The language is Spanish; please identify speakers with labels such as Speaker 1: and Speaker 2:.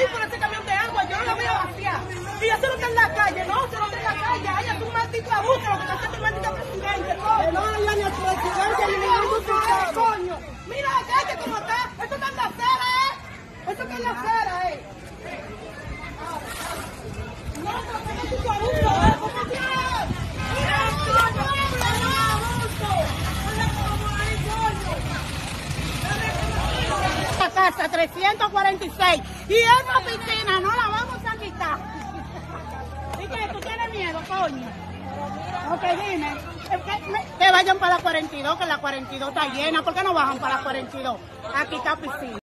Speaker 1: pedir por ese camión de agua, yo no la voy a vaciar. Y eso no está en la calle, no, eso no está en la calle. Ay, es un maldito abuso lo que está haciendo el maldito presidente, coño. No, ya ni el presidente ni ningún diputado, coño. Mira la calle cómo está, eso está en la acera, eso está en la acera, No, pero es un maldito abuso, ¿cómo que? Casa 346 y esa piscina no la vamos a quitar. ¿Y qué? ¿Tú tienes miedo, coño? Ok, dime. Que vayan para la 42, que la 42 está llena. ¿Por qué no bajan para la 42? Aquí está piscina.